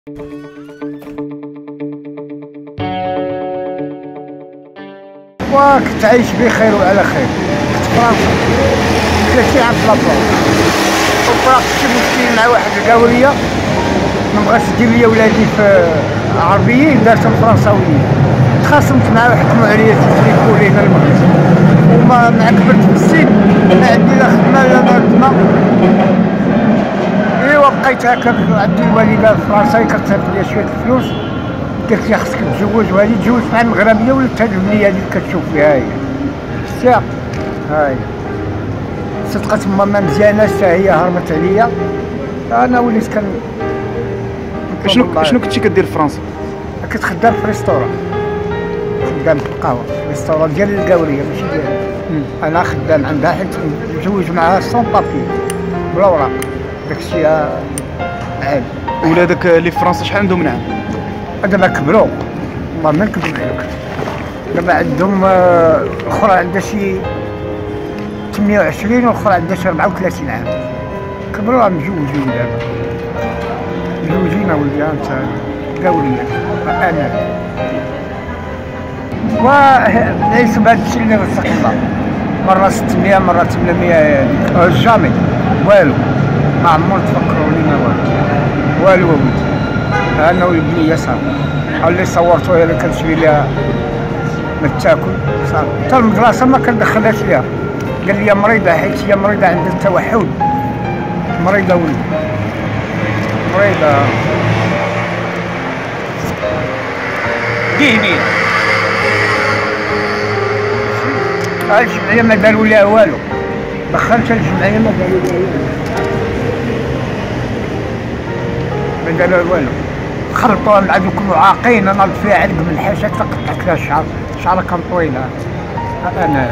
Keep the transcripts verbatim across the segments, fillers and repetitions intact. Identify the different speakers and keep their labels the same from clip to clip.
Speaker 1: وكنت عايش بخير وعلى خير. كنت في فرنسا ثلاثين عام في لافرنسا، وطرقت شي مشكل مع واحد القاوريه ما بغاش دير ليا ولادي في عربيين، دارتهم فرنساويين. تخاصمت معاه وحكموا عليا تفريقوا لي هنا المغرب، وما مع كبرت في السن ما عندي لا خدمه لا خدمه. ايوا بقيت هكا. عندي الوالده فرنساويه كتصيفط ليا شويه الفلوس، قالت لي خصك تزوج، وهذه تزوجت مع المغربيه ولات هذه البنيه هذه اللي كتشوف فيها هي الساق. هاي صدقت ماما مزيانه حتى هي هربت عليا، انا وليت كان.
Speaker 2: شنو شنو كنتي كدير في فرنسا؟
Speaker 1: كنت خدام في ريستوران، خدام في القهوه، ريستوران ديال القاوريه ماشي ديالي. انا خدام عندها حيت متزوج معها سون بابي بلا وراق، داكشي عادي.
Speaker 2: ولادك اللي في فرنسا شحال عندهم من عام؟
Speaker 1: دابا كبروا، والله ما نكذب عليك. دابا عندهم الاخرى عندها شي ثمانية وعشرين والاخرى عندها شي أربعة وثلاثين عام. كبروا مزوجين دابا، مزوجين ولدي انت قاوريه. انا ونعيش بهذا الشيء اللي رزق الله، مره ستمية مره ثمانمية هذيك جامي والو، ما عمر تفكروا لينا والو والو ولدي. انا والبنيه صافي، بحال اللي صورتو هي اللي كنشري لها ما تاكل صافي. حتى المدرسه ما كندخلهاش ليها، قال لي مريضه حيت هي مريضه عندها التوحد، مريضه ولدي مريضه دينيه. الجمعيه ما داروا لها والو، دخلت الجمعيه ما داروا لها والو، ما داروا لها والو. خلطوها مع دوك المعاقين، انا ضربت فيها علق من الحاشا قطعت لها الشعر، شعرها كان طويله. انا انا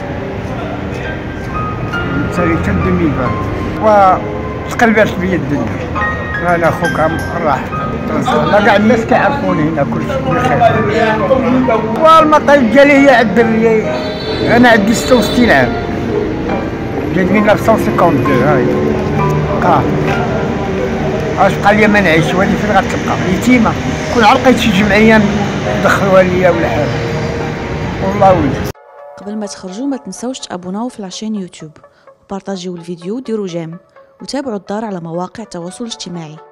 Speaker 1: تالي تندمي بها وتقلبات بيا الدنيا. انا خوك راح لا كاع الناس كيعرفوني هنا كلشي بخير. والمطيب ديالي هي عند انا عندي ستة وستين عام، جات من ألف وتسعمية وخمسة وستين. هاي كا اش بقى لي ما نعيش، وهادي فين غتبقى يتيمه؟ كون عرقيت شي جمعيه ندخلوها ليا ولا حاجه والله ولدي.
Speaker 3: قبل ما تخرجوا ما تنسوش تابوناو في العشان يوتيوب وبارطاجيو الفيديو وديروا جيم وتابعوا الدار على مواقع التواصل الاجتماعي.